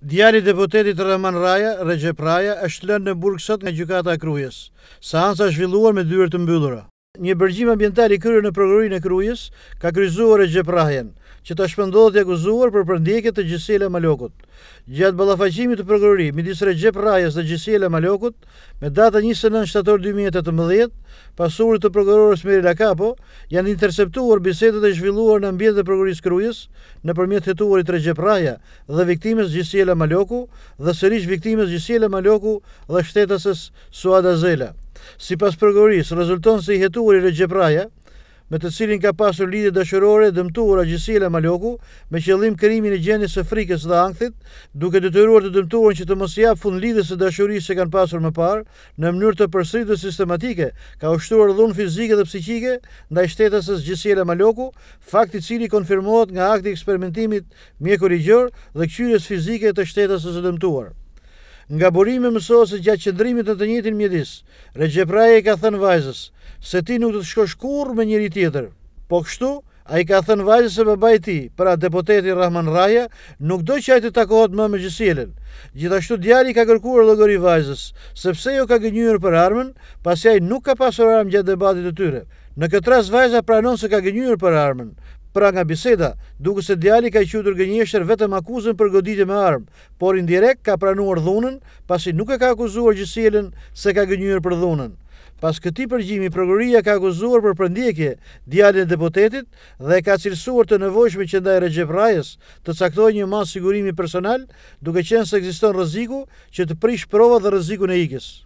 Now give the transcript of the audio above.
Djali i deputetit Rahman Raja, Recep Raja, është lënë në burg sot nga gjykata e Krujës. Seanca zhvilluar me dyert të mbyllura. Një bërgjim ambiental i kryer në prokurorinë e Krujës ka kryqëzuar Recep Rajen, që tash shpëndohet i akuzuar për përndjekje të Gjisiela Malokut. Gjatë ballafaqimit të prokurorisë midis Recep Rajës dhe Gjisiela Malokut, me datën 29 shtator 2018, pasurit të prokurorës Merila Kapo, janë interceptuar bisedat e zhvilluar në ambientin e prokurorisë Krujës nëpërmjet hetuarit Recep Raja dhe viktimës Gjisiela Maloku dhe sërish viktimës Gjisiela Maloku dhe shtetëses Suada Zela. Sipas prokurorisë, rezulton se i hetuari Recep Raja, me të cilin ka pasur lidhje dashurore, dëmtuara Gjisiela Maloku me qëllim krimin e gjendjes së frikës dhe ankthit, duke detyruar të dëmtuarin që të mos jap fund lidhjes së dashurisë që kanë pasur më parë, në mënyrë të përsëritur sistematike, ka ushtruar dhunë fizike dhe psiqike ndaj shtetëses Gjisiela Maloku, fakt i cili konfirmohet nga akti i eksperimentimit mjekurigjor dhe kqyrjes fizike të shtetëses së dëmtuar. Nga burime mësohet se gjatë qëndrimit në të njëjtin mjedis, Recep Raja i ka thënë vajzës se ti nuk do të shkosh kurrë me njëri tjetër. Po kështu, ai ka thënë vajzës se babai i tij, pra deputeti Rahman Raja, nuk do që ai të takohet më me Gjisielën. Gjithashtu djali ka kërkuar llogari vajzës, sepse jo ka gënjur për armën, pasi ai nuk ka pasur armë gjatë debatit të tyre. Në këtë rast vajza pranon se ka gënjur për armën. Pra nga biseda, duke se djali ka quajtur gënjeshtër vetëm akuzën për goditje me armë, por indirekt ka pranuar dhunën, pasi nuk e ka akuzuar Gjisielën se ka gënjur për dhunën. Pas këtij përgjimi, prokuroria ka akuzuar për përndjekje djalin e deputetit dhe ka cilësuar të nevojshme që ndaj Recep Rajës të caktojë një masë sigurimi personal, duke qenë se ekziston rreziku që të prish provat dhe rrezikun e ikjes.